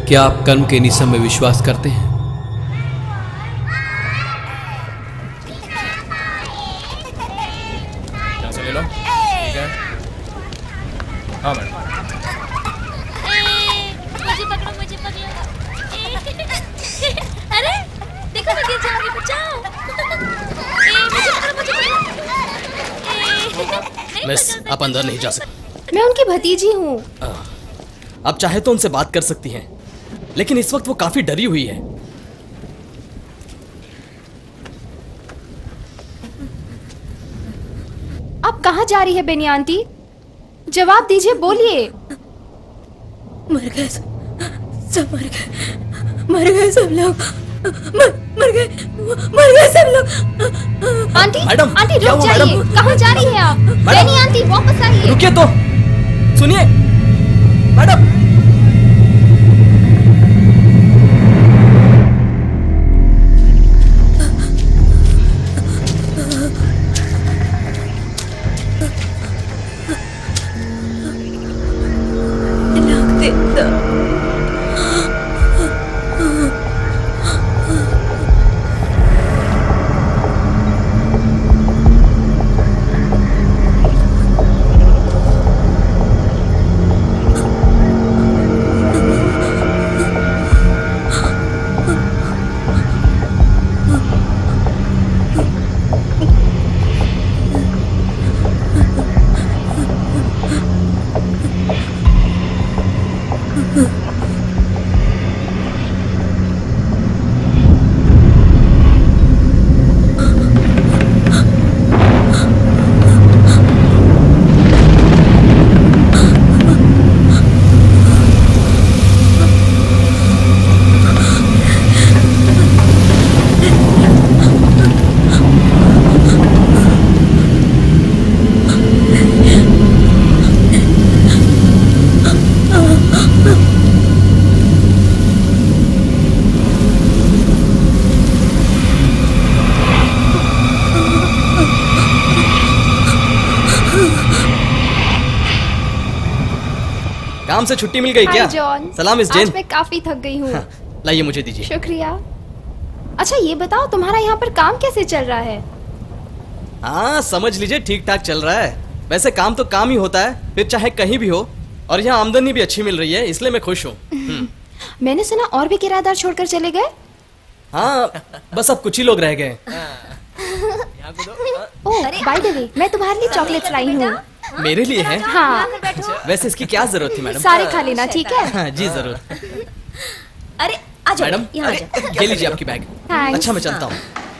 क्या आप कर्म के निसम में विश्वास करते हैं? यहाँ से ले लो। ठीक है। हाँ मैडम। मुझे पकड़ो, मुझे पकड़ो। अरे देखो मैं गिर जाऊंगी, बचाओ। मुझे पकड़ो, मुझे पकड़ो। मिस, आप अंदर नहीं जा सकते। मैं उनकी भतीजी हूँ। आप चाहे तो उनसे बात कर सकती हैं, लेकिन इस वक्त वो काफी डरी हुई है। आप कहाँ जा रही है बेनी आंटी? जवाब दीजिए, बोलिए। मर गए सब, मर गए सब लोग, मर गए सब लोग। आंटी, मैडम, आंटी क्या रुक हुआ, जाइए। मैडम? कहाँ जा रही है आप? बेनी आंटी वापस आइए। रुकिए तो, सुनिए मैडम। काम से छुट्टी मिल गई क्या? जॉन। सलाम मिस जेन। आज मैं काफी थक गई हूँ। लाइए मुझे दीजिए। शुक्रिया। अच्छा ये बताओ, तुम्हारा यहाँ पर काम कैसे चल रहा है? हाँ समझ लीजिए ठीक ठाक चल रहा है। वैसे काम तो काम ही होता है, फिर चाहे कहीं भी हो। और यहाँ आमदनी भी अच्छी मिल रही है, इसलिए मैं खुश हूँ। मैंने सुना और भी किराएदार छोड़कर चले गए। हाँ बस अब कुछ ही लोग रह गए। ओह बाय द वे, मैं तुम्हारे लिए चॉकलेट्स लाई हूँ। मेरे लिए है? हाँ। वैसे इसकी क्या जरूरत थी मैडम? सारे खा लेना, ठीक है? हाँ, जी जरूर। अरे आ जाओ मैडम, यहाँ ये लीजिए आपकी बैग। Thanks। अच्छा मैं चलता हूँ।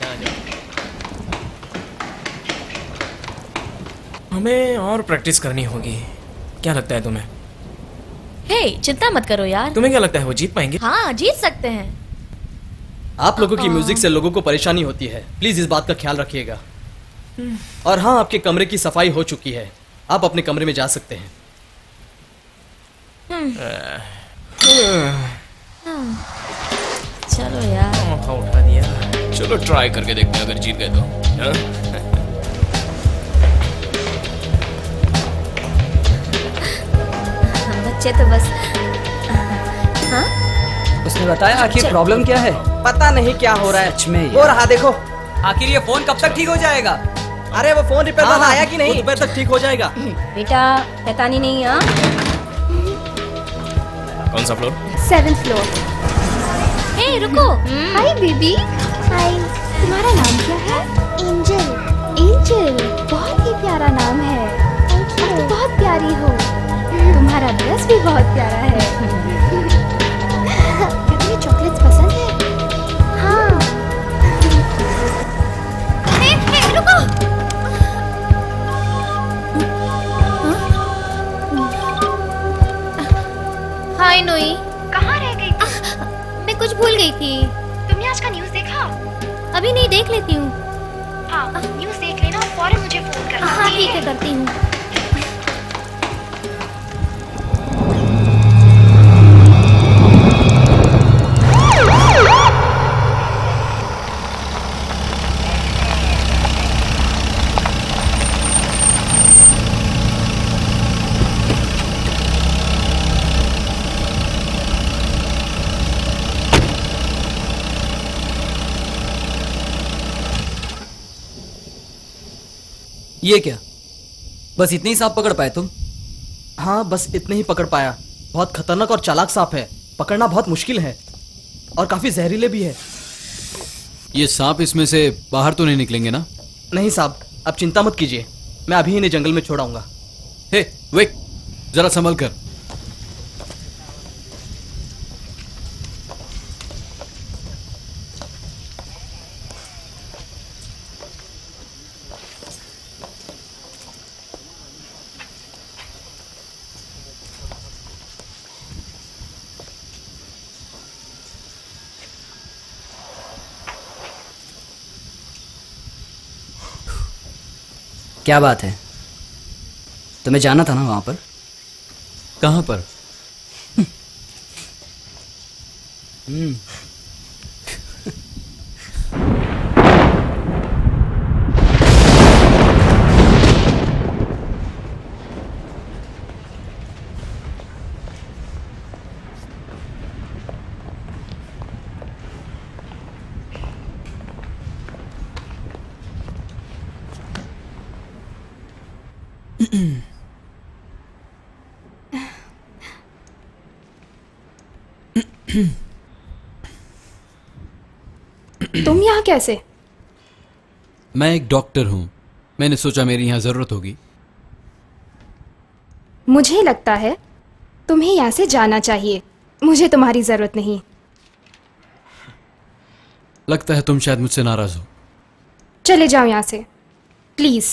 हमें और प्रैक्टिस करनी होगी। क्या लगता है तुम्हें? हे चिंता मत करो यार। तुम्हें क्या लगता है वो जीत पाएंगे? हाँ जीत सकते हैं। आप लोगों की म्यूजिक से लोगों को परेशानी होती है, प्लीज इस बात का ख्याल रखिएगा। और हाँ आपके कमरे की सफाई हो चुकी है, आप अपने कमरे में जा सकते हैं। चलो यार। उठा दिया। चलो ट्राई करके देखते हैं, अगर जीत गए तो। बच्चे तो बस। हाँ? उसने बताया आखिर प्रॉब्लम क्या है? पता नहीं क्या हो रहा है। सच में वो रहा देखो। आखिर ये फोन कब तक ठीक हो जाएगा? अरे वो फोन रिपेयर वाला आया कि नहीं? दोपहर तक ठीक हो जाएगा। बेटा शैतानी नहीं। हाँ कौन सा फ्लोर? 7th floor. हे रुको। Hi baby. हाय। तुम्हारा नाम क्या है? एंजल। एंजल, बहुत ही प्यारा नाम है। तुम बहुत प्यारी हो। तुम्हारा ड्रेस भी बहुत प्यारा है। क्या तुम्हें चॉकलेट्स पसंद है? हाँ। हे रुको। हाय नोई। कहाँ रह गई थी? मैं कुछ भूल गई थी। तुमने आज का न्यूज़ देखा? अभी नहीं, देख लेती हूँ। हाँ न्यूज़ देख लेना और फौरन मुझे फोन करना। हाँ ठीक है, करती हूँ। ये क्या, बस इतने ही सांप पकड़ पाए तुम? हाँ, बस इतने ही पकड़ पाया। बहुत खतरनाक और चालाक सांप है, पकड़ना बहुत मुश्किल है और काफी जहरीले भी है। ये सांप इसमें से बाहर तो नहीं निकलेंगे ना? नहीं साहब, आप चिंता मत कीजिए, मैं अभी इन्हें जंगल में छोड़ाऊंगा। हे विक, जरा संभल कर। क्या बात है, तुम्हें जाना था ना वहां पर? कहां पर? तुम यहाँ कैसे? मैं एक डॉक्टर हूं, मैंने सोचा मेरी यहाँ जरूरत होगी। मुझे लगता है तुम्हें यहाँ से जाना चाहिए, मुझे तुम्हारी जरूरत नहीं। लगता है तुम शायद मुझसे नाराज हो। चले जाओ यहाँ से प्लीज।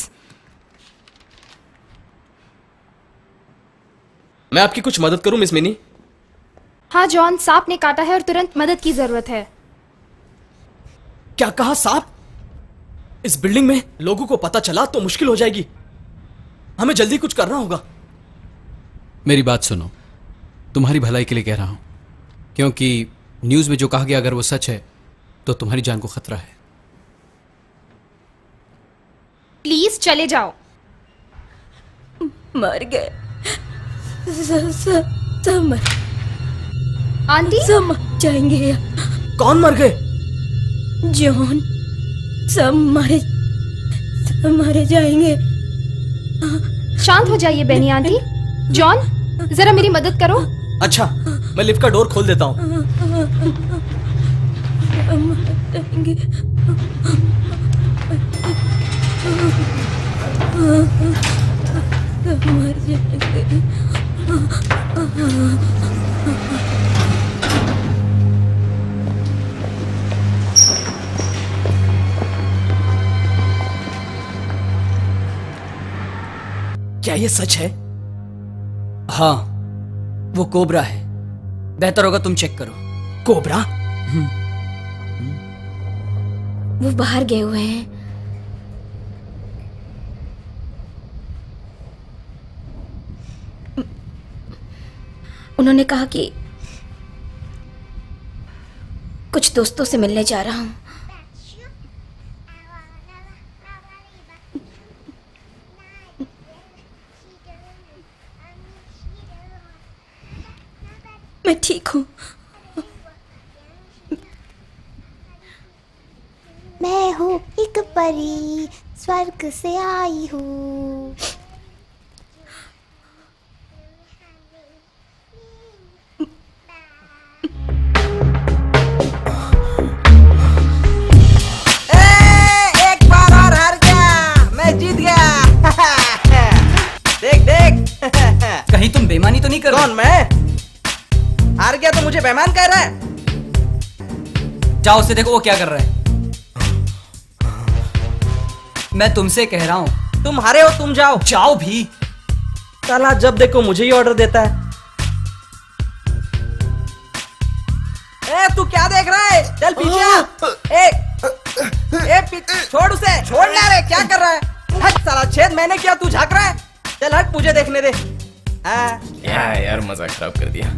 मैं आपकी कुछ मदद करूं मिस मिनी? हाँ जॉन, सांप ने काटा है और तुरंत मदद की जरूरत है। क्या कहा? सांप? इस बिल्डिंग में लोगों को पता चला तो मुश्किल हो जाएगी, हमें जल्दी कुछ करना होगा। मेरी बात सुनो, तुम्हारी भलाई के लिए कह रहा हूं, क्योंकि न्यूज में जो कहा गया अगर वो सच है तो तुम्हारी जान को खतरा है। प्लीज चले जाओ। मर गए सब मर आंटी, सब मर जाएंगे। कौन मर गए? जॉन, सब मारे जाएंगे। शांत हो जाइए बेनी आंटी। जॉन, जरा मेरी मदद करो। अच्छा, मैं लिफ्ट का डोर खोल देता हूँ। मर जाएंगे। सब मर जाएंगे। क्या ये सच है? हाँ, वो कोबरा है। बेहतर होगा तुम चेक करो। कोबरा? वो बाहर गए हुए हैं। उन्होंने कहा कि कुछ दोस्तों से मिलने जा रहा हूं। मैं ठीक हूं। मैं हूँ एक परी, स्वर्ग से आई हूँ। एक बार और हार गया, मैं जीत गया। देख देख। कहीं तुम बेईमानी तो नहीं कर? कौन, मैं? हार गया तो मुझे बेईमान कह रहा है? जाओ उसे देखो वो क्या कर रहा है। मैं तुमसे कह रहा हूं। तुम हारे हो, तुम जाओ। जाओ भी। साला जब देखो मुझे ही ऑर्डर देता है। ए, तू क्या देख रहा है? चल पीछे आ। छोड़ उसे, छोड़ ना रे, क्या कर रहा है? हट साला, छेद मैंने किया, तू झांक रहा है? चल हट, मुझे देखने दे। यार मजाक खराब कर दिया।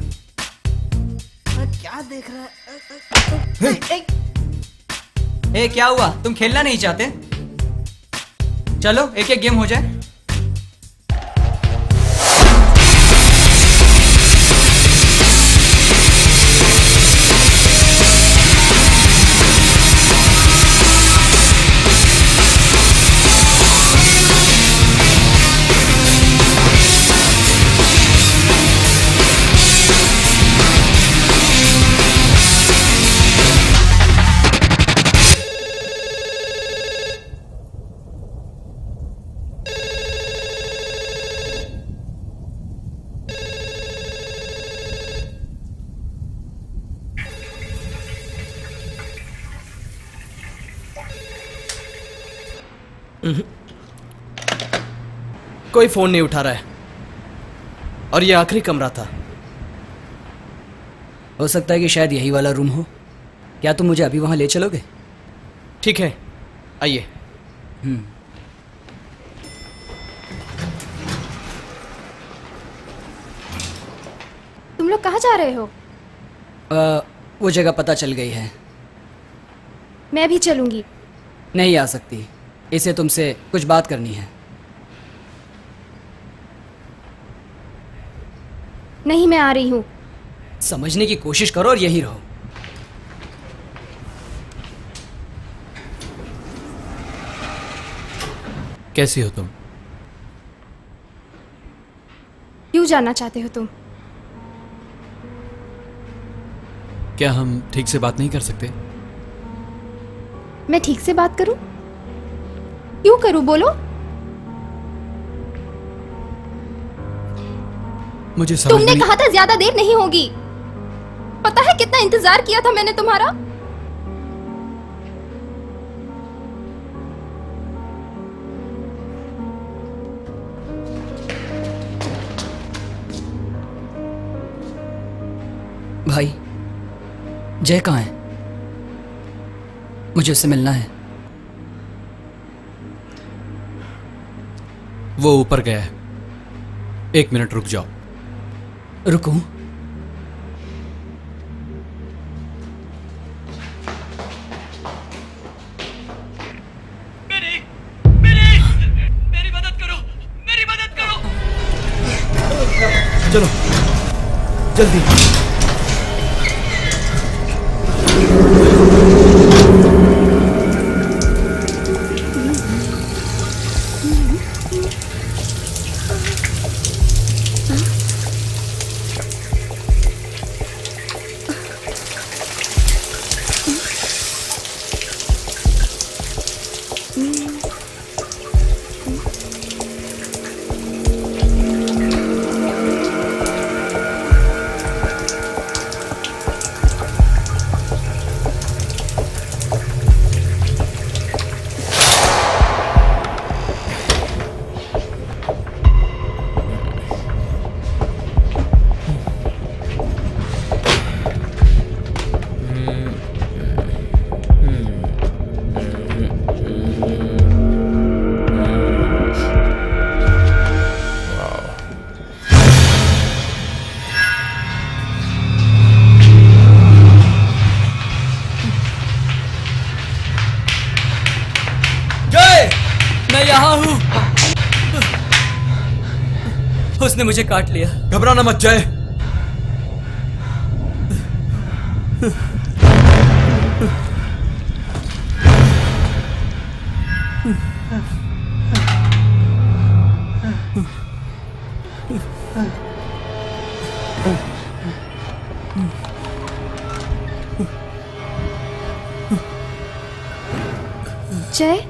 क्या देख रहा है? ए, क्या हुआ? तुम खेलना नहीं चाहते? चलो एक एक गेम हो जाए। कोई फोन नहीं उठा रहा है और ये आखिरी कमरा था। हो सकता है कि शायद यही वाला रूम हो। क्या तुम मुझे अभी वहां ले चलोगे? ठीक है, आइए। तुम लोग कहाँ जा रहे हो? वो जगह पता चल गई है। मैं भी चलूंगी। नहीं आ सकती, इसे तुमसे कुछ बात करनी है। नहीं, मैं आ रही हूँ। समझने की कोशिश करो और यही रहो। कैसी हो तुम? क्यों जानना चाहते हो तुम? क्या हम ठीक से बात नहीं कर सकते? मैं ठीक से बात करूं? क्यों करूं, बोलो। मुझे समझ तुमने नहीं। कहा था ज्यादा देर नहीं होगी। पता है कितना इंतजार किया था मैंने तुम्हारा। भाई, जय कहाँ है? मुझे उससे मिलना है। वो ऊपर गया है। 1 मिनट रुक जाओ। रुकूं? मेरी मदद करो, मेरी मदद करो। चलो जल्दी। उसने मुझे काट लिया। घबराना मत जय। जय,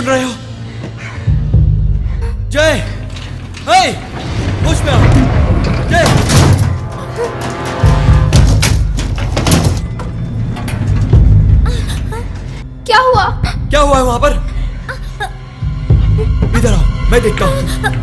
सुन रहे हो? जय, हे, होश में आओ। जय, क्या हुआ? क्या हुआ है वहां पर? इधर आओ, मैं देखता हूं।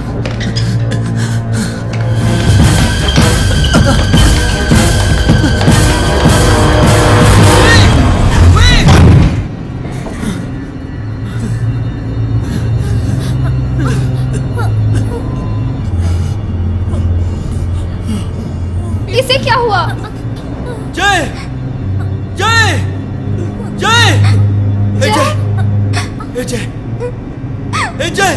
इसे क्या हुआ? जय, जय, जय, जय, जय, जय,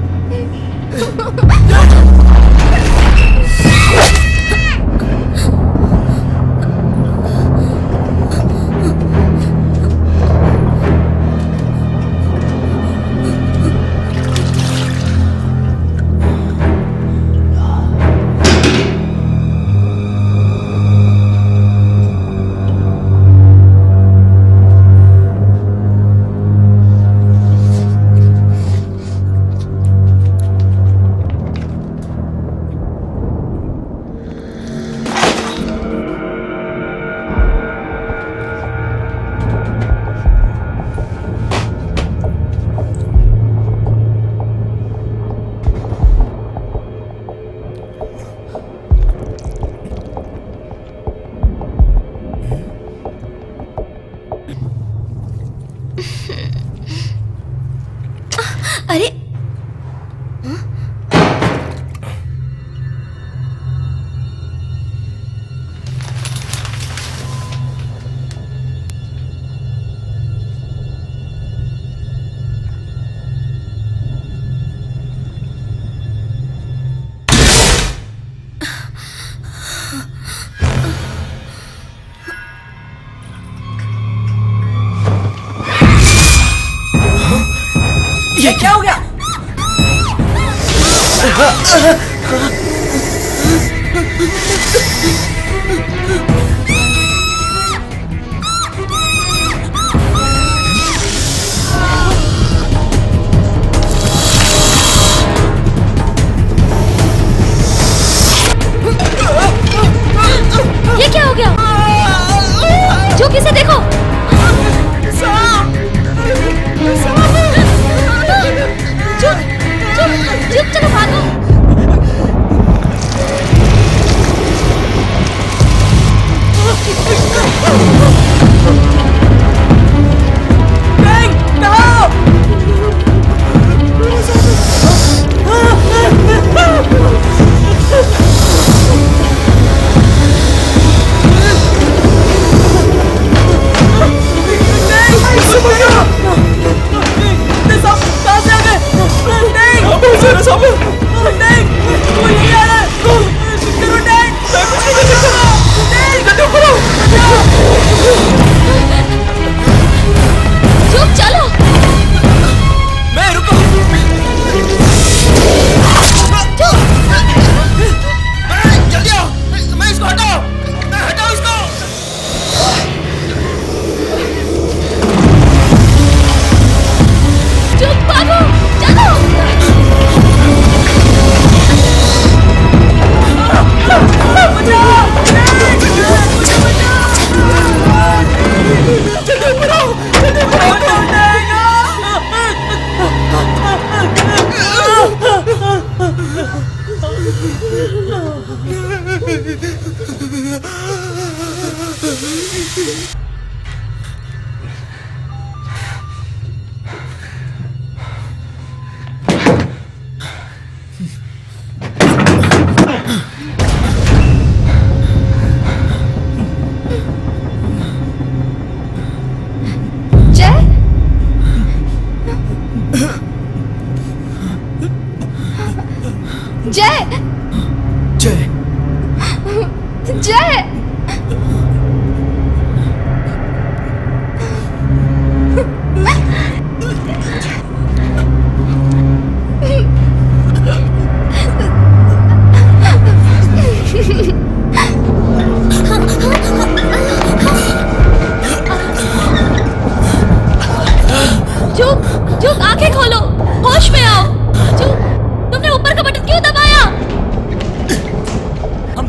अरे ये क्या हो गया? ये क्या हो गया? जो किसे देखो। चुप चलो भागो।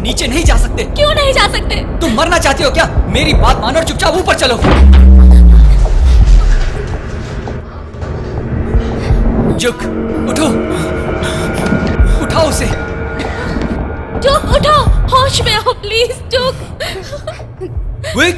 नीचे नहीं जा सकते। क्यों नहीं जा सकते? तुम मरना चाहती हो क्या? मेरी बात मानो और चुपचाप ऊपर चलो। जुक, उठो, उठाओ उसे। जुक उठो, होश में आओ प्लीज। जुक, विक,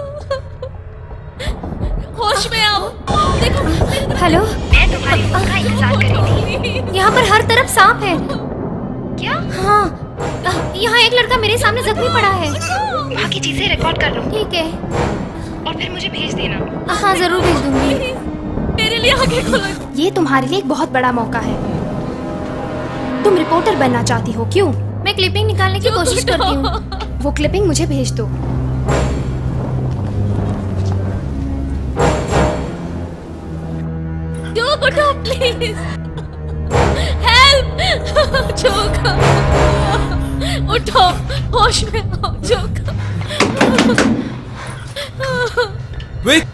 होश में आओ। देखो। हेलो, मैं तुम्हारी फोन का इंतजार कर रही थी। यहाँ पर हर तरफ सांप है। क्या? हाँ, यहाँ एक लड़का मेरे सामने जख्मी पड़ा है। बाकी चीजें रिकॉर्ड कर लो। ठीक है। और फिर मुझे भेज देना। हाँ जरूर भेज दूंगी। मेरे लिए आगे खोलो। ये तुम्हारे लिए एक बहुत बड़ा मौका है। तुम रिपोर्टर बनना चाहती हो, क्यों? मैं क्लिपिंग निकालने की कोशिश करती हूँ। वो क्लिपिंग मुझे भेज दो। जोक उठो प्लीज। हेल्प। जोक उठो, होश में आओ। जोक। विक,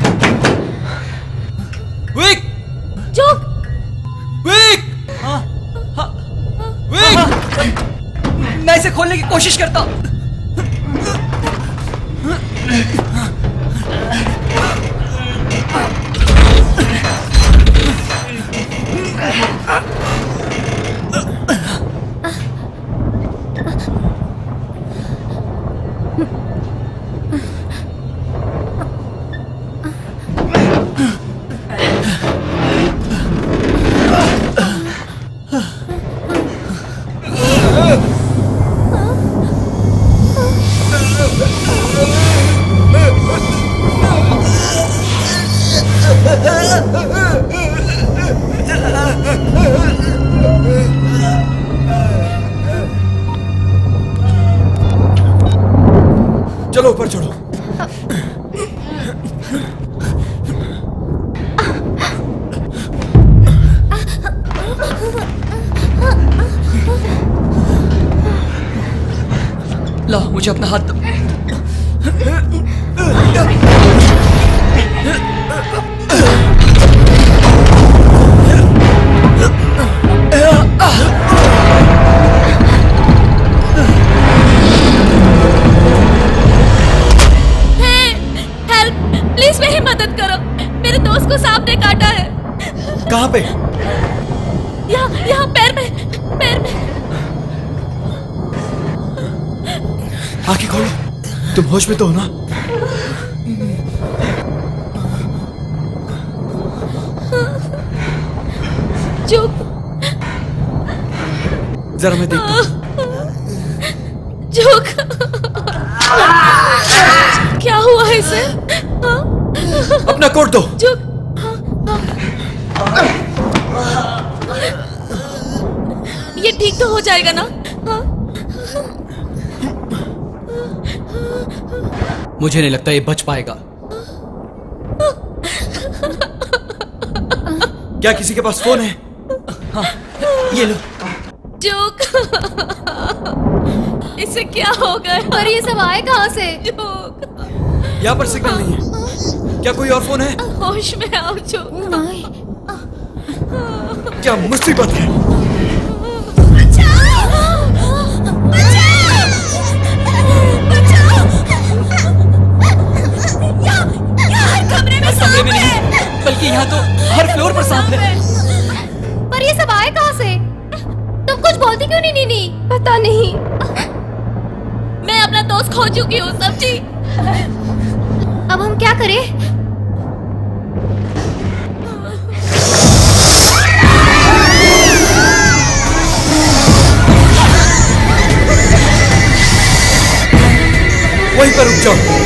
विक, जोक, विक, विक। मैं इसे खोलने की कोशिश करता हूँ। चलो ऊपर चढ़ो। ला मुझे अपना हाथ दो। प्लीज मेरी मदद करो। मेरे दोस्त को सांप ने काटा है। कहाँ पे? यहाँ पैर में, पैर में। आंखें खोलो। तुम होश में तो हो ना? चुप। जरा मैं देखता हूँ। जुक, क्या हुआ है इसे? अपना कोट दो। जुक, ये ठीक तो हो जाएगा ना? मुझे नहीं लगता ये बच पाएगा। क्या किसी के पास फोन है? हाँ, ये लो। जुक, इसे क्या हो गया? पर ये सब आए कहाँ से? जुक, यहाँ पर सिग्नल नहीं है। क्या कोई और फोन है? होश में आओ जुक। नहीं। क्या मुसीबत है? कमरे में नहीं, बल्कि यहाँ तो हर फ्लोर पर सांप है। पर ये सब आए कहाँ से? तुम कुछ बोलती क्यों नहीं नीनी? पता नहीं। मैं अपना दोस्त खो चुकी हूँ, समझी? अब हम क्या करें? वहीं पर रुक जाओ।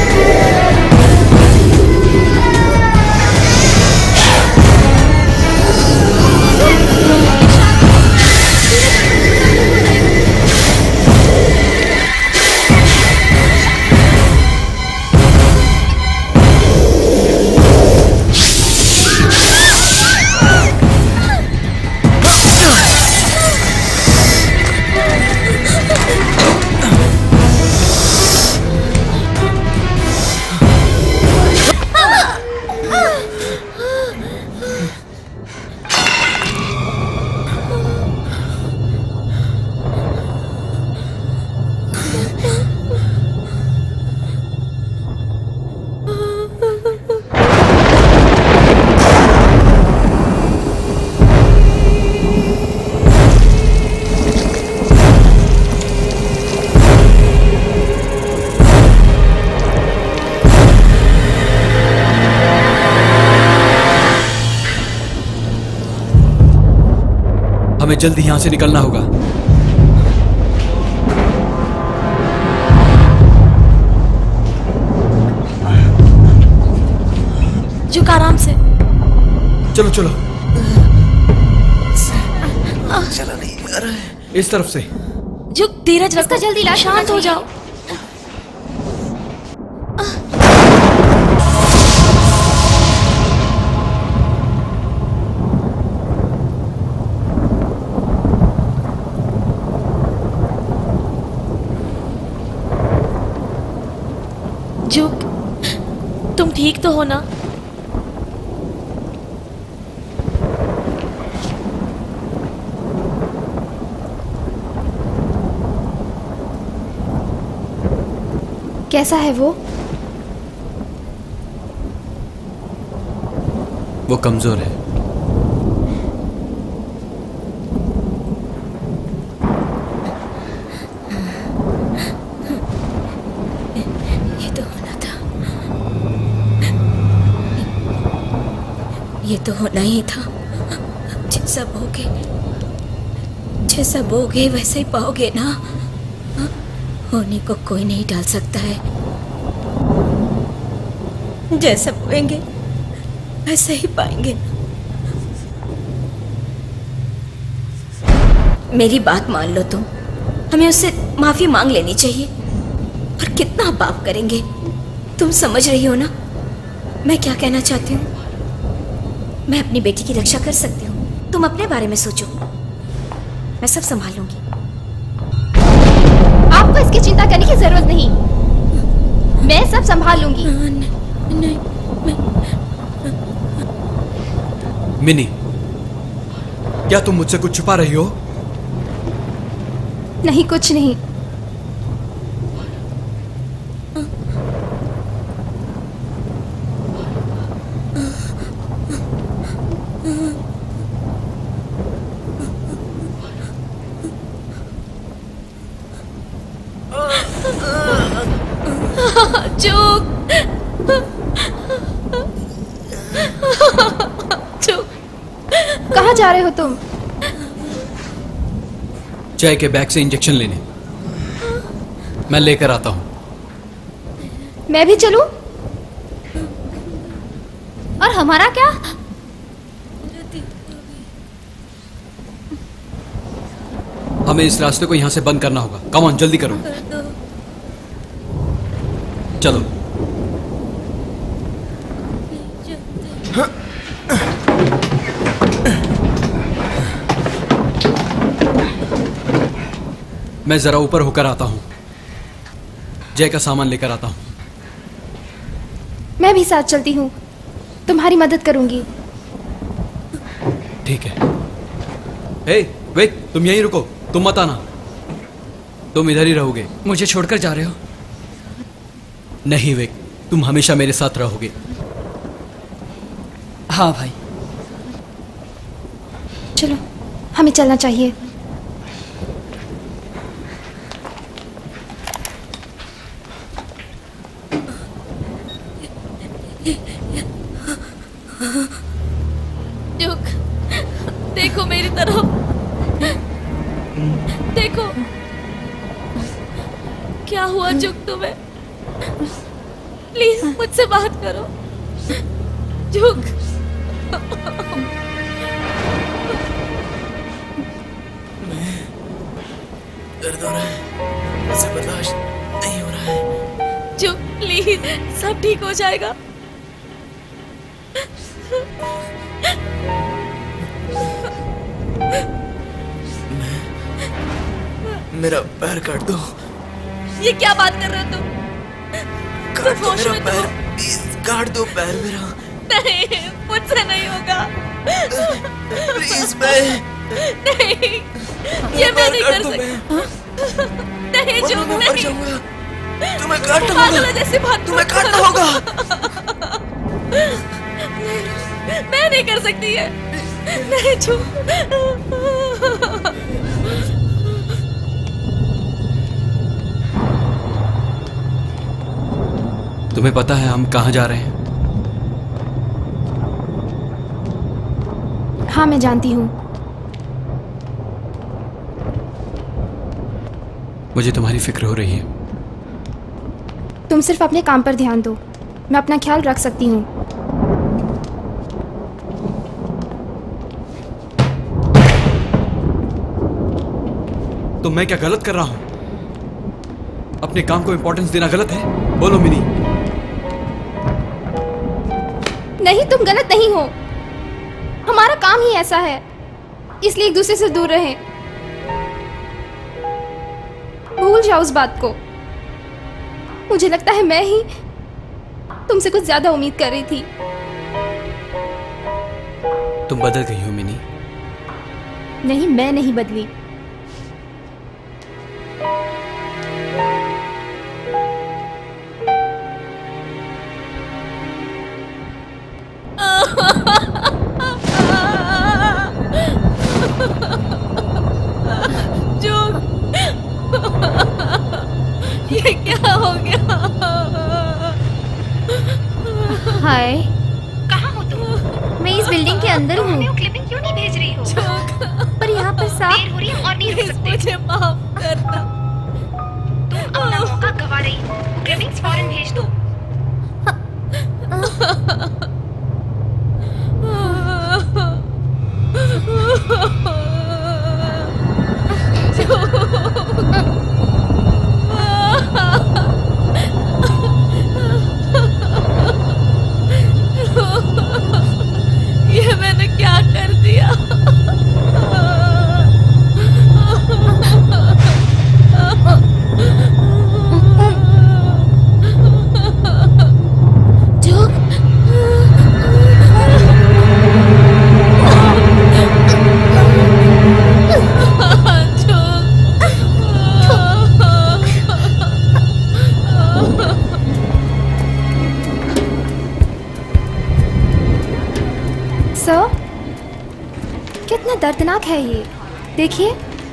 हमें जल्दी यहां से निकलना होगा। जुक आराम से। चलो चलो। चला नहीं आ रहा है। इस तरफ से। जुक धीरज रखो, जल्दी ला, शांत हो जाओ। जुक, तुम ठीक तो हो ना? कैसा है वो? वो कमजोर है। ये तो होना था, ये तो होना ही था। जैसा बोगे वैसे ही पाओगे ना। होने को कोई नहीं डाल सकता है। जैसा बोएंगे वैसे ही पाएंगे। मेरी बात मान लो तुम। हमें उससे माफी मांग लेनी चाहिए। और कितना पाप करेंगे? तुम समझ रही हो ना मैं क्या कहना चाहती हूँ? मैं अपनी बेटी की रक्षा कर सकती हूँ। तुम अपने बारे में सोचो, मैं सब संभाल लूंगी। आपको इसकी चिंता करने की जरूरत नहीं, मैं सब संभाल लूंगी। नहीं, मिनी, क्या तुम मुझसे कुछ छुपा रही हो? नहीं, कुछ नहीं। कहाँ जा रहे हो तुम? जय के बैग से इंजेक्शन लेने। मैं लेकर आता हूँ। मैं भी चलूं? और हमारा क्या? हमें इस रास्ते को यहां से बंद करना होगा। कम ऑन, जल्दी करो। चलो। मैं जरा ऊपर होकर आता हूं। जय का सामान लेकर आता हूं। मैं भी साथ चलती हूँ, तुम्हारी मदद करूंगी। ठीक है। हे, विक, तुम यहीं रुको, तुम मत आना। तुम इधर ही रहोगे। मुझे छोड़कर जा रहे हो? नहीं विक, तुम हमेशा मेरे साथ रहोगे। हाँ भाई। चलो, हमें चलना चाहिए। जुक, देखो मेरी तरफ, देखो क्या हुआ जुक तुम्हें? प्लीज मुझसे बात करो जुक। दर्द हो रहा है, मुझसे बर्दाश्त नहीं हो रहा है। जुक प्लीज, सब ठीक हो जाएगा। मेरा पैर काट दो। ये क्या बात कर रहे हो तुम? काट दो मेरा पैर, प्लीज काट दो पैर मेरा। नहीं, मुझसे नहीं होगा। प्लीज मैं नहीं, ये मैं नहीं कर सकती। नहीं जुक, मैं मर नहीं। जाऊंगा। तुम्हें काटना पागल होगा। जैसी बात तुम्हें मत काटना करो। होगा। मैं नहीं कर सकती है। नहीं जुक। तुम्हें पता है हम कहाँ जा रहे हैं? हाँ, मैं जानती हूँ। मुझे तुम्हारी फिक्र हो रही है। तुम सिर्फ अपने काम पर ध्यान दो, मैं अपना ख्याल रख सकती हूँ। तो मैं क्या गलत कर रहा हूं? अपने काम को इंपॉर्टेंस देना गलत है? बोलो मिनी। नहीं, तुम गलत नहीं हो। हमारा काम ही ऐसा है, इसलिए एक दूसरे से दूर रहें। भूल जाओ उस बात को। मुझे लगता है मैं ही तुमसे कुछ ज्यादा उम्मीद कर रही थी। तुम बदल गई हो मिनी। नहीं, मैं नहीं बदली। ये क्या हो गया? हाय, कहाँ हो तुम? मैं इस बिल्डिंग के अंदर हूँ। वो क्लिपिंग क्यों नहीं भेज रही हो? पर यहाँ पर देर हो रही है और नहीं रुक सकते। मुझे माफ करना। तुम अपना मौका गवा रही हो। क्लिपिंग्स फौरन भेज दो। ये मैंने क्या कर दिया? सर, कितना दर्दनाक है ये, देखिए।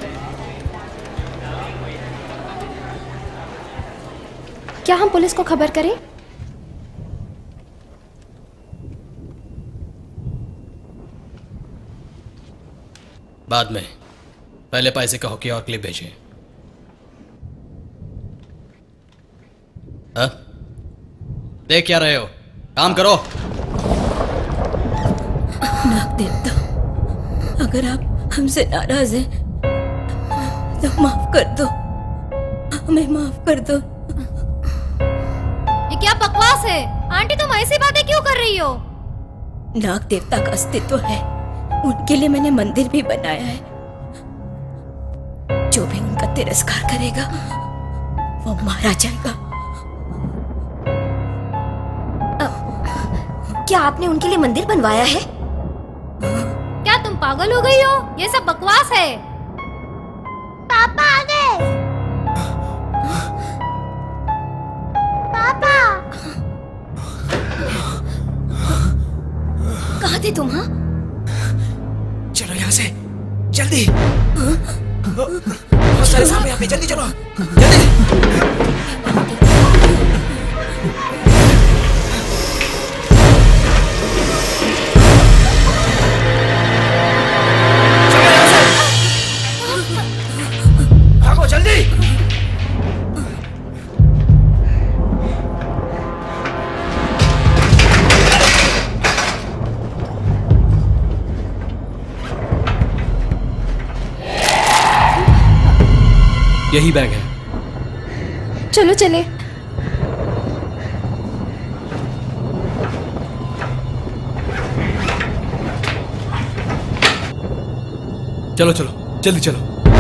क्या हम पुलिस को खबर करें? बाद में, पहले पाई से कहो कि और क्लिप भेजें। हाँ? देख क्या रहे हो? काम करो। नाग देवता, अगर आप हमसे नाराज हैं तो माफ कर दो, हमें माफ कर दो। ये क्या बकवास है? आंटी, तुम ऐसी बातें क्यों कर रही हो? नाग देवता का अस्तित्व है, उनके लिए मैंने मंदिर भी बनाया है। जो भी उनका तिरस्कार करेगा वो मारा जाएगा। क्या आपने उनके लिए मंदिर बनवाया है? क्या तुम पागल हो गई हो? ये सब बकवास है। पापा आ गए। पापा, कहाँ थे तुम? हाँ, चलो यहाँ से जल्दी। बहुत सारे सांप यहाँ पे, जल्दी चलो जल्दी। यही बैग है। चलो चले। चलो चलो जल्दी चलो।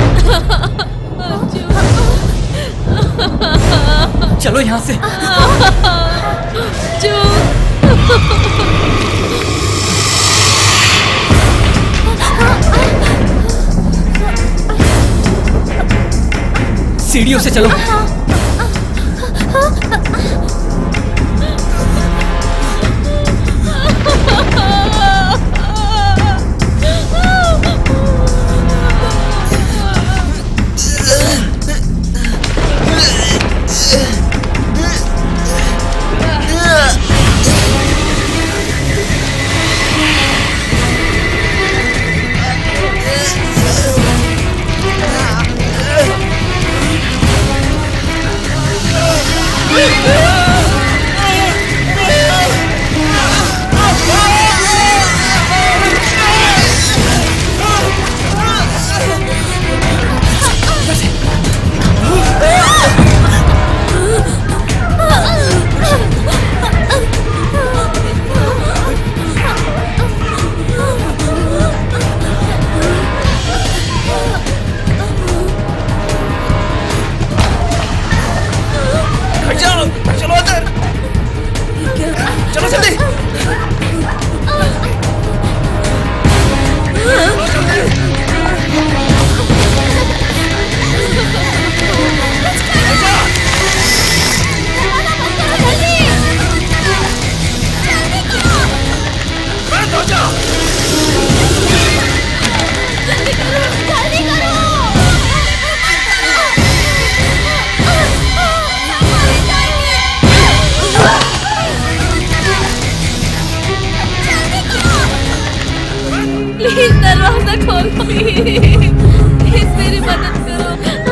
चलो यहाँ से। सीढ़ियों से चलो। प्लीज मेरी मदद करो।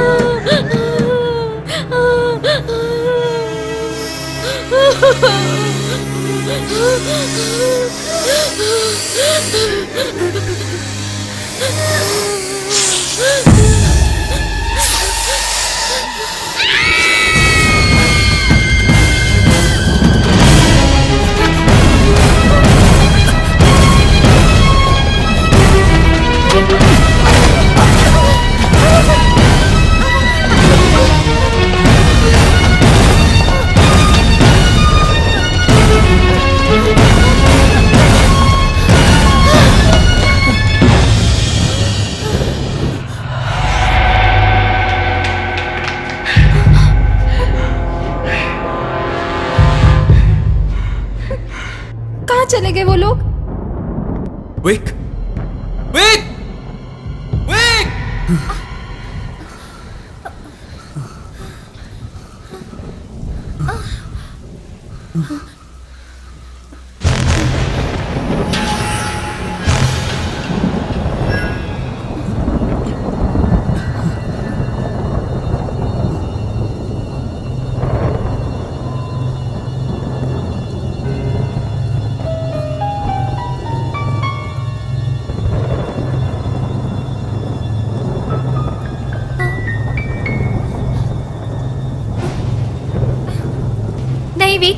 चले गए वो लोग? विक, विक, विक! विक,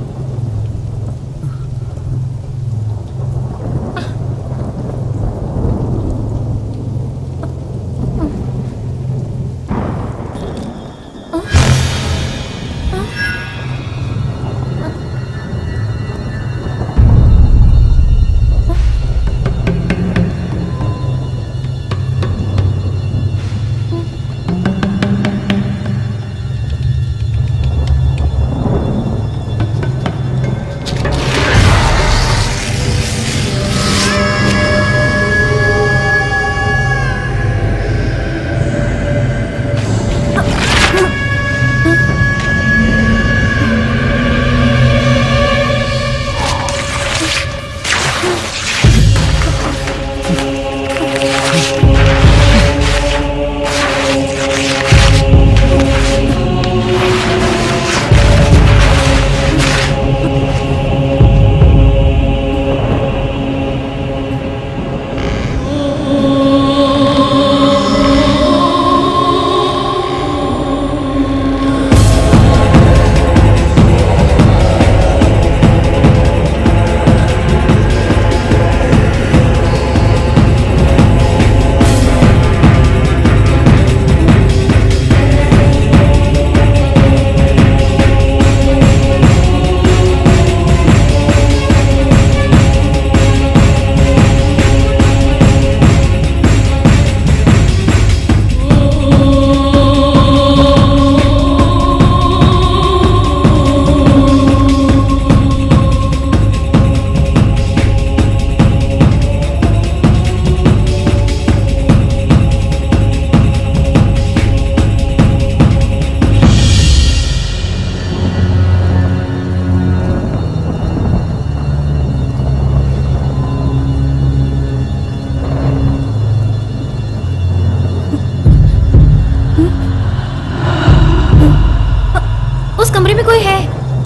कमरे में कोई है?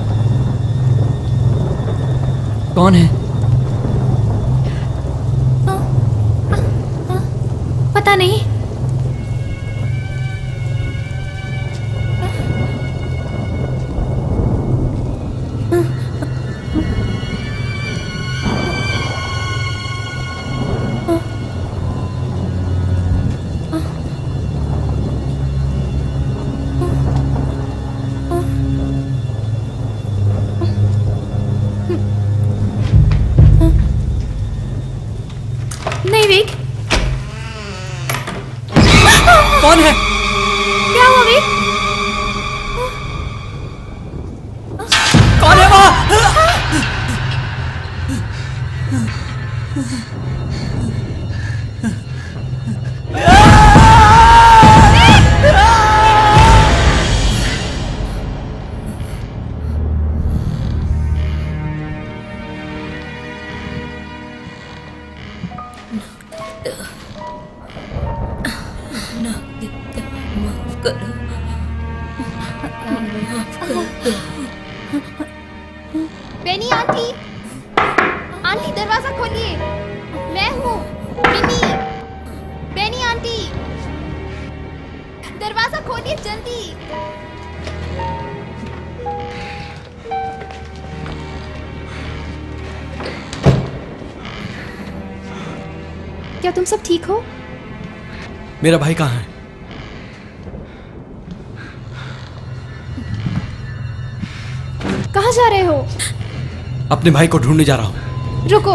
कौन है? पता नहीं। बेनी आंटी, आंटी दरवाजा खोलिए, मैं हूँ मिनी। बेनी आंटी, दरवाजा खोलिए जल्दी। क्या तुम सब ठीक हो? मेरा भाई कहाँ है? कहाँ जा रहे हो? अपने भाई को ढूंढने जा रहा हूँ। रुको।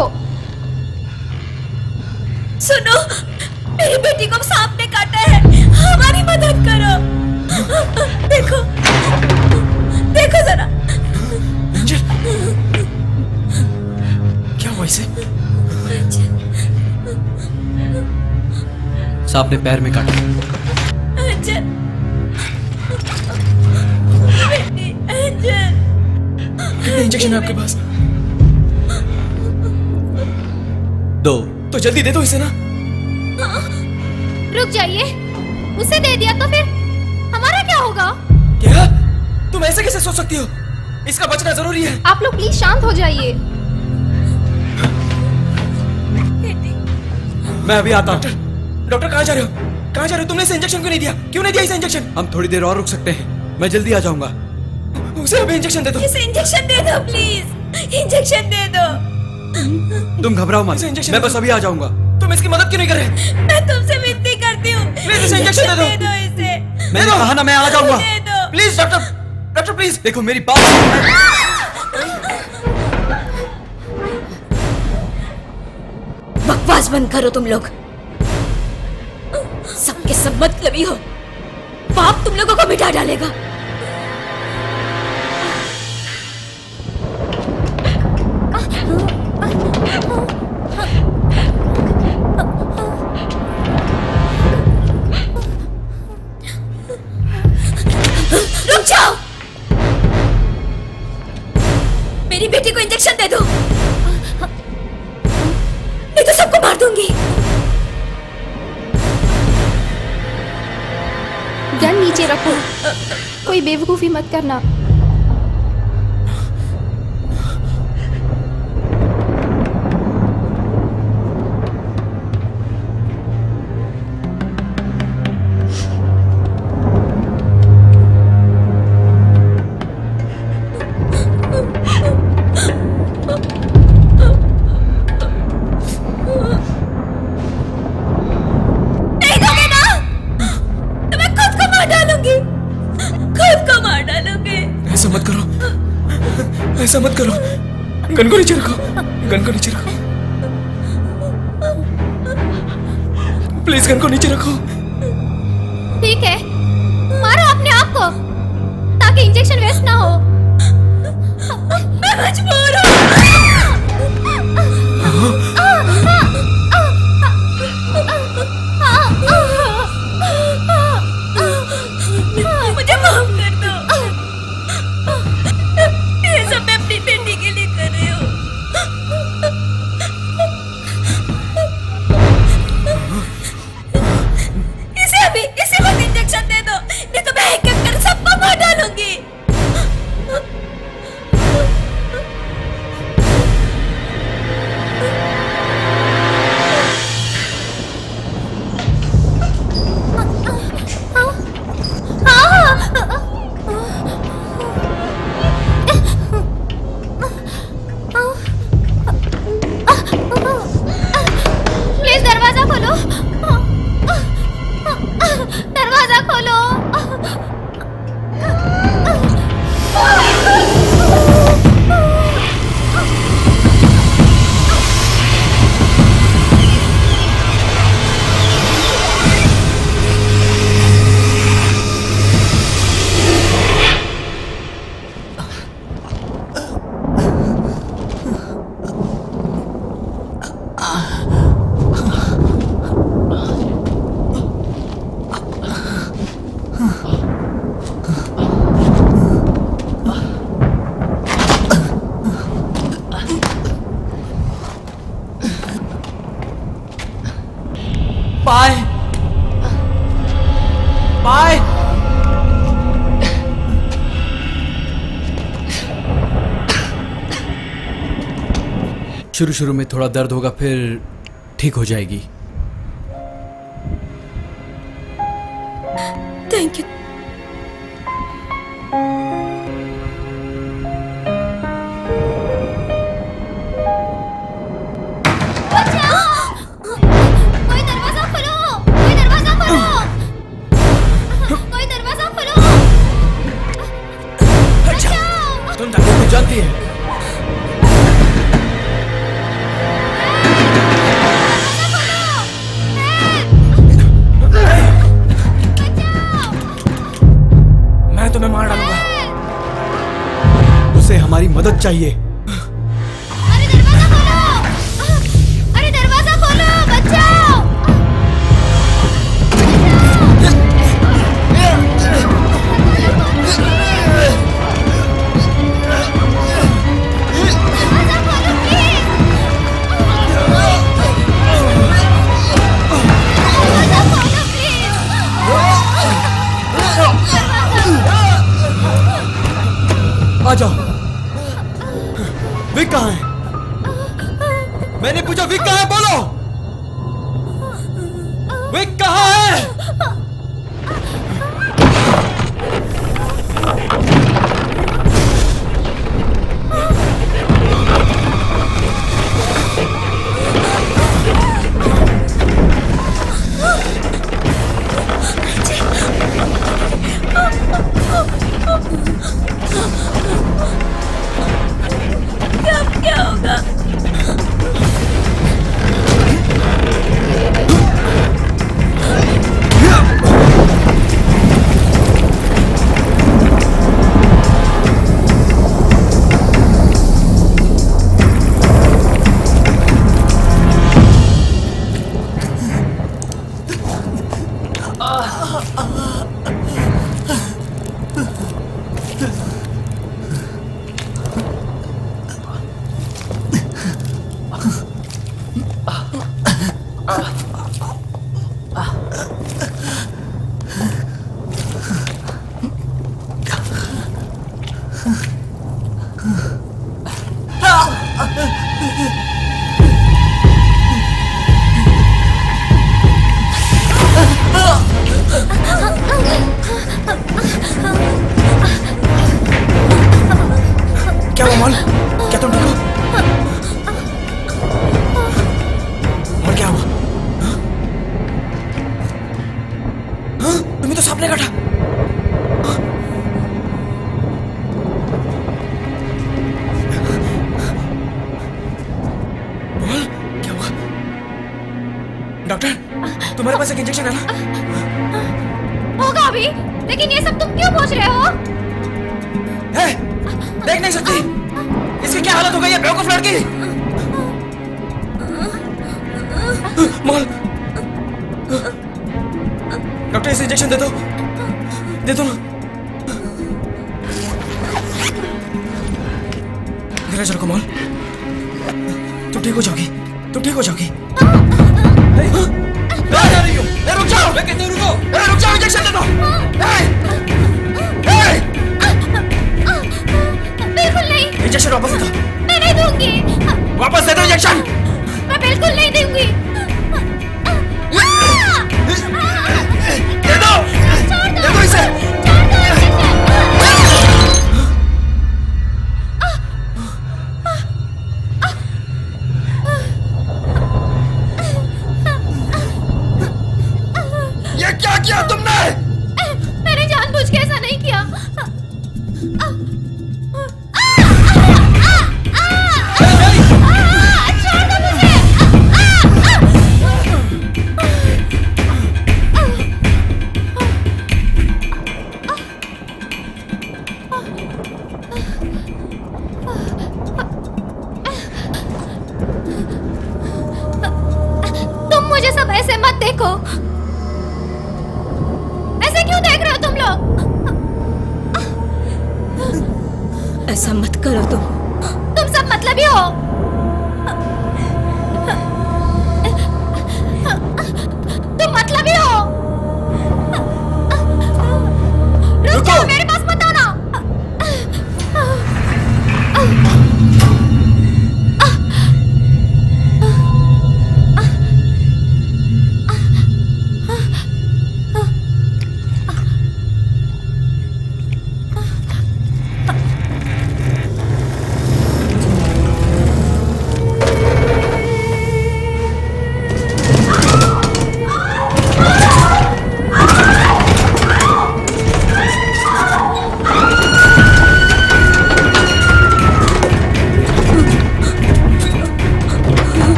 सुनो, मेरी बेटी को सांप ने काटा है, हमारी मदद करो। देखो, देखो जरा। एंजल, क्या हुआ इसे? सांप ने पैर में काटा। एंजल, बेटी, एंजल। कितने इंजेक्शन है आपके पास? 2। तो जल्दी दे दो इसे ना। रुक जाइए, उसे दे दिया तो फिर हमारा क्या होगा? क्या? तुम ऐसे कैसे सोच सकती हो? इसका बचना जरूरी है। आप लोग प्लीज शांत हो जाइए। मैं अभी आता हूँ। डॉक्टर कहाँ जा रहे हो? कहाँ जा रहे हो? तुमने इसे इंजेक्शन क्यों नहीं दिया? क्यों नहीं दिया इसे इंजेक्शन? हम थोड़ी देर और रुक सकते हैं, मैं जल्दी आ जाऊंगा। उसे अभी इंजेक्शन दे दो। इसे इंजेक्शन दे दो प्लीज, इंजेक्शन दे दो। तुम घबराओ मत, मैं बस अभी आ जाऊंगा। तुम इसकी मदद क्यों नहीं कर रहे? मैं तुमसे विनती करती हूँ, प्लीज इसे इंजेक्शन दे दो। इसे। मैंने कहा ना मैं आ जाऊंगा। दे दो। Please doctor, doctor please. देखो मेरी बात सुनो। बकवास बंद करो तुम लोग, सबके सब मतलबी हो। पाप तुम लोगों को मिटा डालेगा। रुक जाओ, मेरी बेटी को इंजेक्शन दे दो, नहीं तो सबको मार दूंगी। गन नीचे रखो, कोई बेवकूफी मत करना। ऐसा मत करो, गन को नीचे रखो, गन को नीचे रखो, प्लीज गन को नीचे रखो। ठीक है, मारो अपने आप को ताकि इंजेक्शन वेस्ट ना हो। मैं मजबूर हूँ। मुझे माफ कर दो, ये सब मैं अपनी बेटी के लिए कर रही हूँ। इसे वक्त इंजेक्शन शुरू शुरू में थोड़ा दर्द होगा, फिर ठीक हो जाएगी। Thank you. तुम डॉक्टर को जानती है? मैं तुम्हें मार डालूंगा। उसे हमारी मदद चाहिए। अरे दरवाजा खोलो! अरे दरवाजा खोलो! बचाओ! आ जाओ। विक कहाँ है? मैंने पूछा विक कहाँ है, बोलो। विक कहाँ है? क्या होगा? क्या हुआ मॉल? क्या तुम ठीक हो? और क्या हुआ? हाँ? तुम्हें तो सांप ने काटा। मॉल, क्या हुआ? डॉक्टर, तुम्हारे पास एक इंजेक्शन है ना? होगा अभी, लेकिन ये सब तुम क्यों पूछ रहे हो? देख नहीं सकती? इसकी क्या हालत हो गई है बेवकूफ लड़की? मॉल, डॉक्टर इसे इंजेक्शन दे दो ना। धीरे चलो मॉल, तुम ठीक हो जाओगी, तुम ठीक हो जाओगी। रुक जाओ, मैं कहते रुको, रुक जाओ, इंजेक्शन दे दो। बिल्कुल नहीं। इंजेक्शन वापस दे दो। मैं नहीं दूंगी। वापस दे दो इंजेक्शन। मैं बिल्कुल नहीं दूंगी। दे दो इसे। ये क्या किया तुमने? मैंने जानबूझ के ऐसा नहीं किया। तुम मुझे सब ऐसे मत देखो। ऐसे क्यों देख रहे हो तुम लोग? ऐसा मत करो तुम सब मतलबी हो। तुम मतलबी हो। रुक जाओ, मेरे पास मत आना।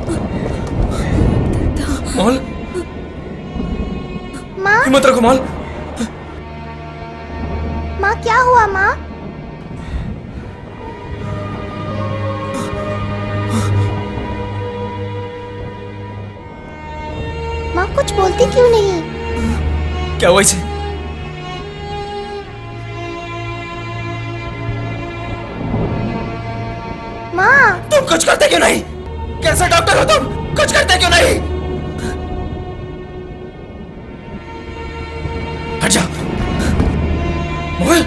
मॉल, माँ, हिम्मत रखो मॉल। माँ क्या हुआ माँ? माँ कुछ बोलती क्यों नहीं? क्या हुआ इसे? माँ, तुम कुछ करते क्यों नहीं? कैसे डॉक्टर हो तुम? कुछ करते क्यों नहीं? हट जा मोहल।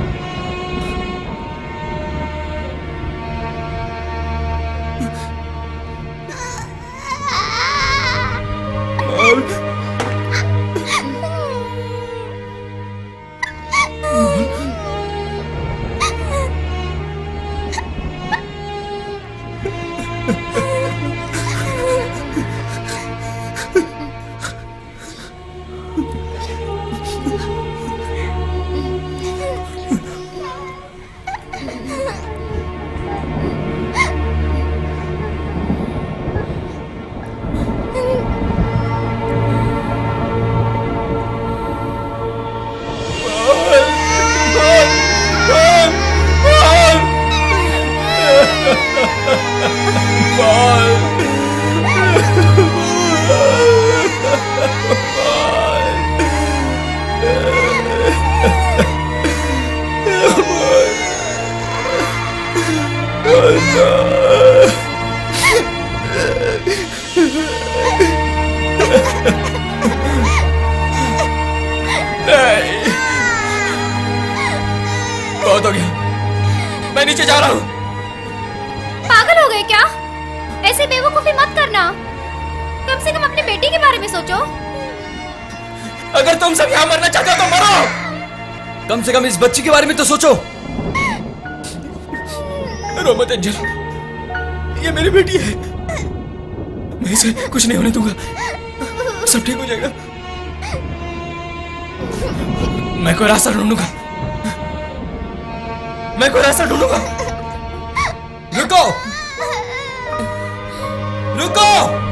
बहुत हो गया, मैं नीचे जा रहा हूँ। पागल हो गए क्या? ऐसे बेवकूफी मत करना। कम से कम अपने बेटी के बारे में सोचो। अगर तुम सब यहाँ मरना चाहते हो तो मरो। कम से कम इस बच्ची के बारे में तो सोचो। रो मत एंजल, ये मेरी बेटी है। मैं इसे कुछ नहीं होने दूंगा, सब ठीक हो जाएगा। मैं कोई रास्ता ढूंढूंगा, मैं कोई रास्ता ढूंढूंगा। रुको, रुको।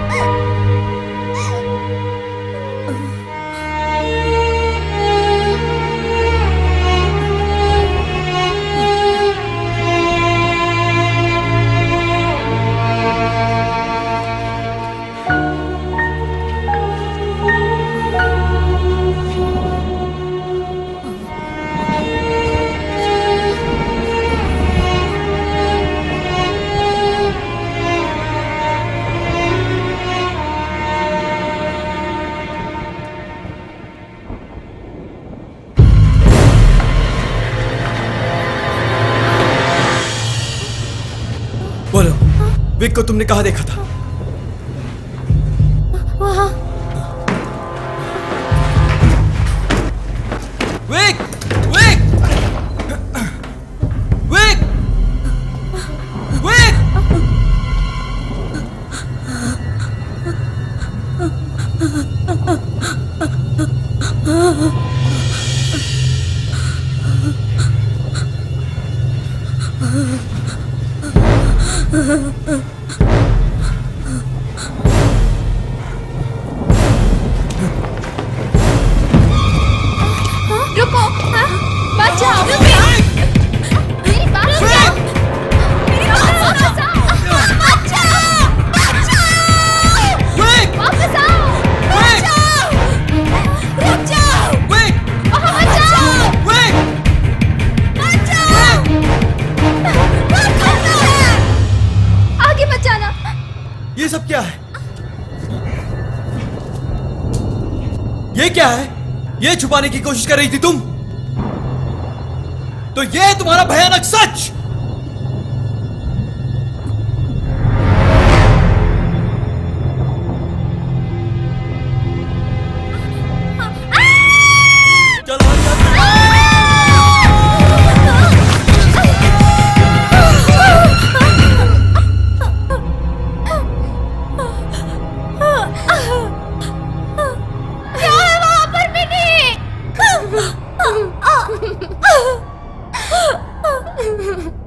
विक को तुमने कहाँ देखा था? वहाँ। विक! विक! विक! विक! रुको, हाँ? बचाओ, मेरी बात सुनो। मेरी बात सुनो। बचाओ, बचाओ। वापस आओ। बचाओ। रुक जाओ। वहाँ बचाओ। बचाओ। आगे बचाना। ये सब क्या है? ये क्या है? ये छुपाने की कोशिश कर रही थी तुम? तो ये है तुम्हारा भयानक सच। क्या है वहां पर?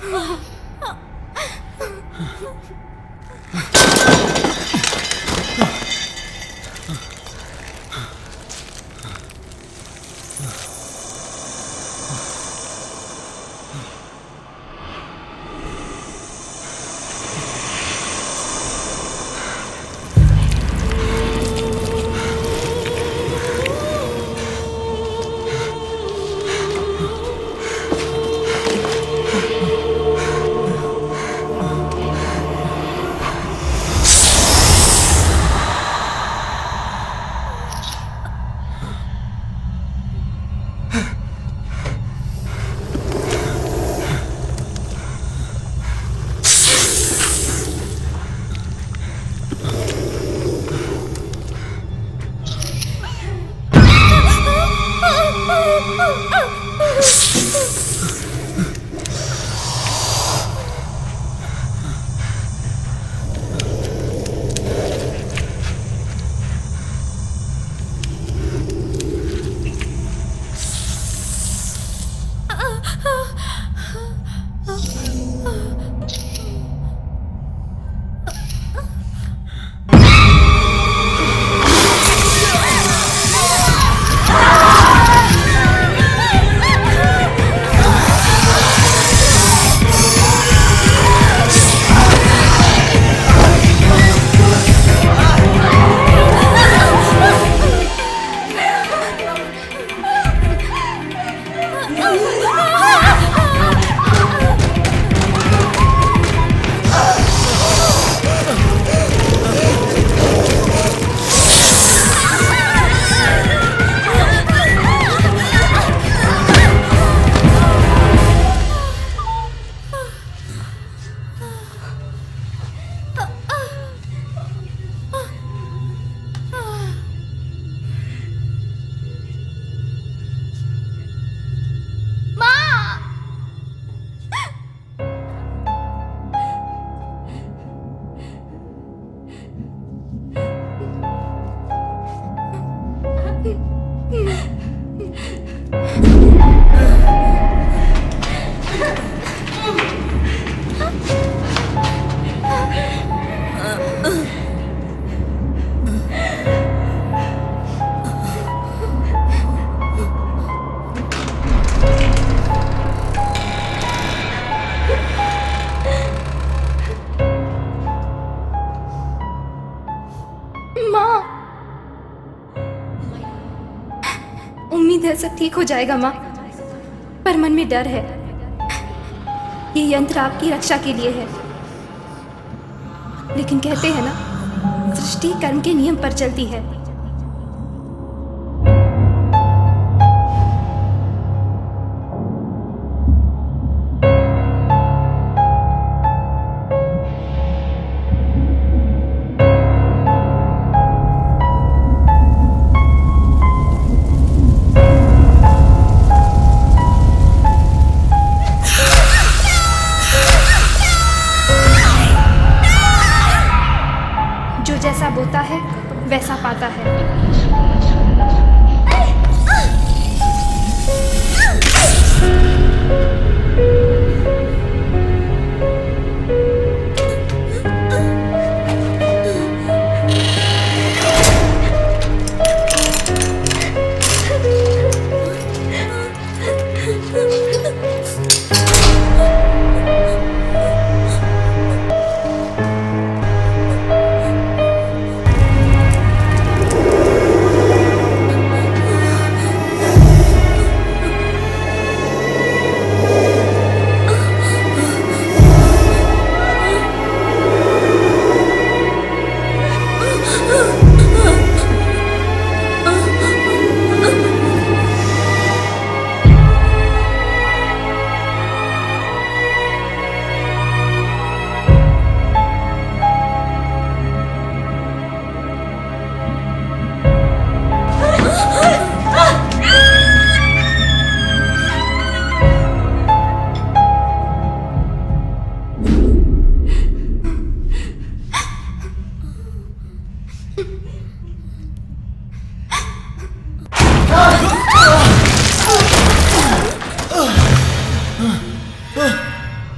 उम्मीद है सब ठीक हो जाएगा माँ, पर मन में डर है। ये यंत्र आपकी रक्षा के लिए है, लेकिन कहते हैं ना, सृष्टि कर्म के नियम पर चलती है। वैसा पाता है।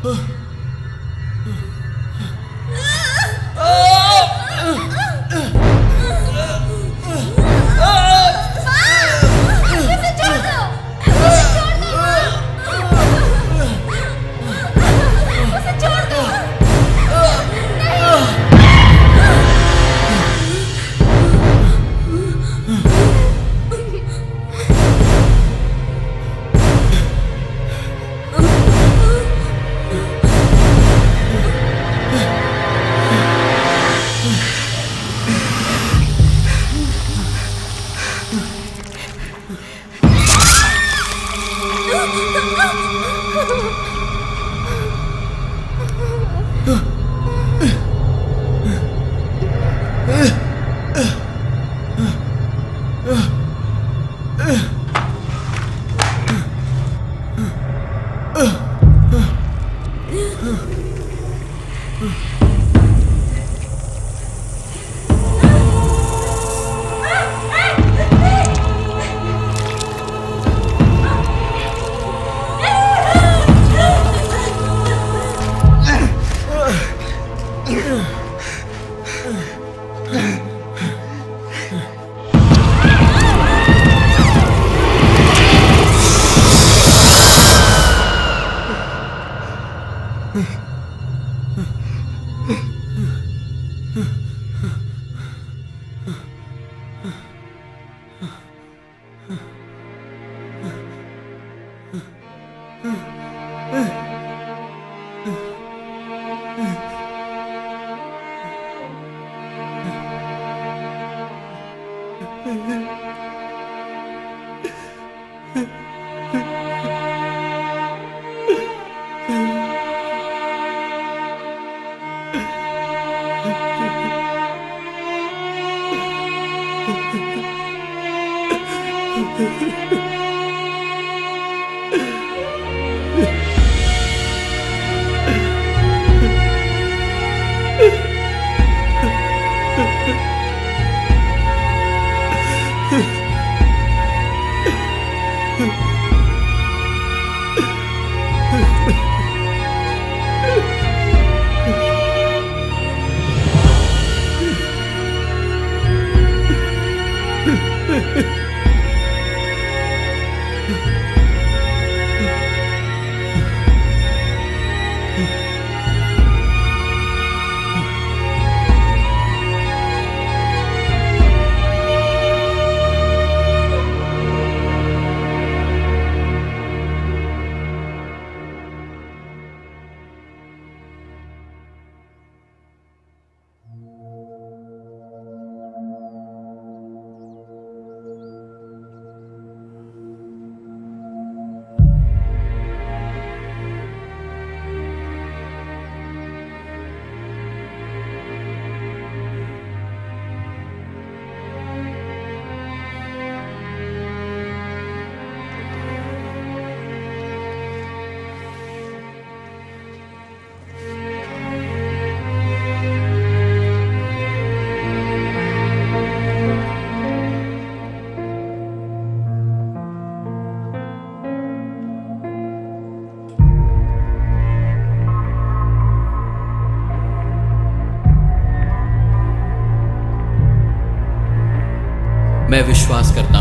मैं विश्वास करता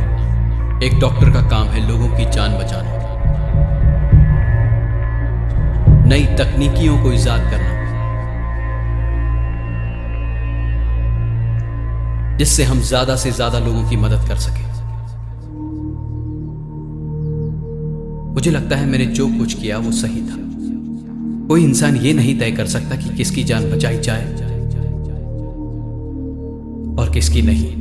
हूं एक डॉक्टर का काम है लोगों की जान बचाना, नई तकनीकियों को इजाद करना, जिससे हम ज्यादा से ज्यादा लोगों की मदद कर सकें। मुझे लगता है मैंने जो कुछ किया वो सही था। कोई इंसान ये नहीं तय कर सकता कि किसकी जान बचाई जाए और किसकी नहीं।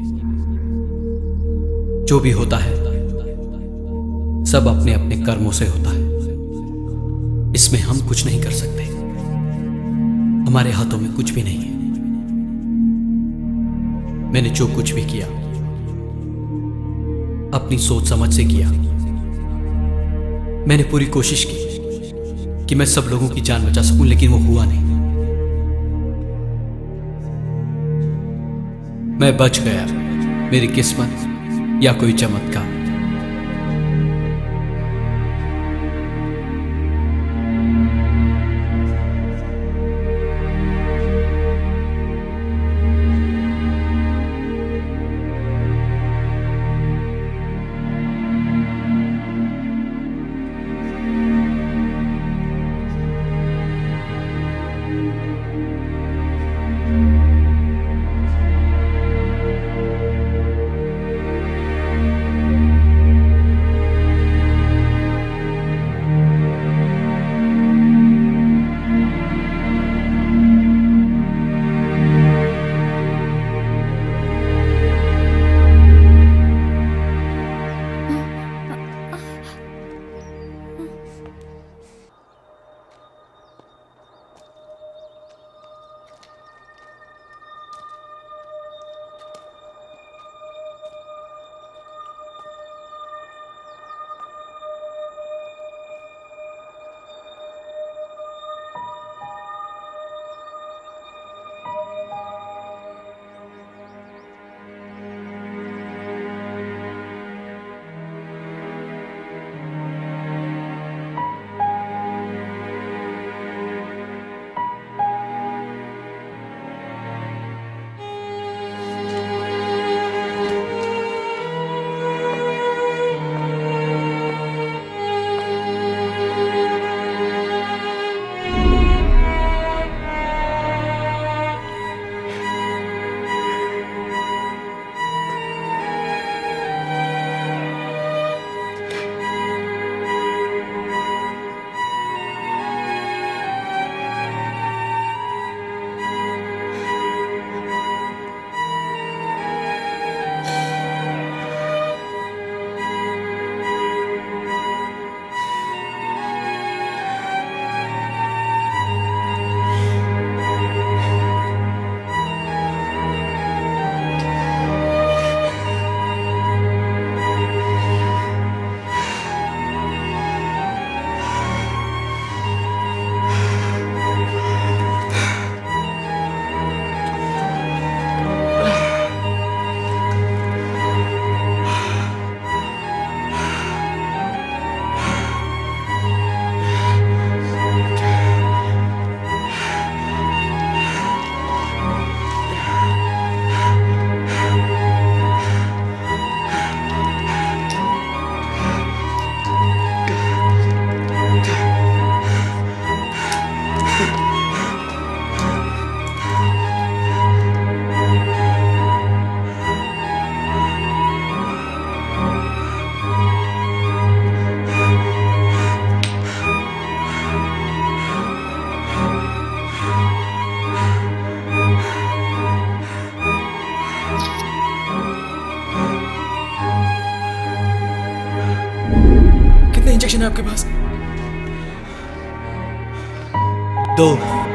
जो भी होता है सब अपने अपने कर्मों से होता है, इसमें हम कुछ नहीं कर सकते। हमारे हाथों में कुछ भी नहीं है। मैंने जो कुछ भी किया अपनी सोच समझ से किया। मैंने पूरी कोशिश की कि मैं सब लोगों की जान बचा सकूं, लेकिन वो हुआ नहीं। मैं बच गया, मेरी किस्मत या कोई चमत्कार। आपके पास? 2।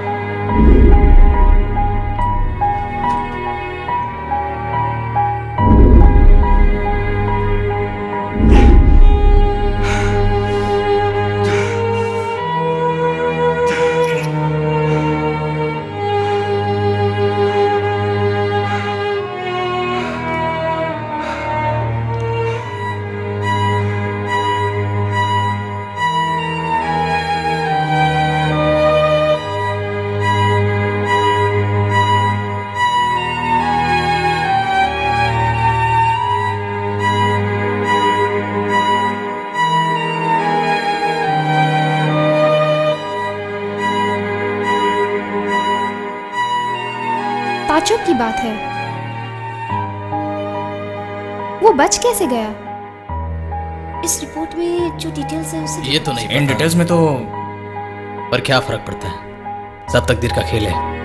ताज्जुब की बात है, वो बच कैसे गया? इस रिपोर्ट में जो डिटेल्स है ये तो नहीं इन डिटेल्स में तो पर क्या फर्क पड़ता है, सब तकदीर का खेल है।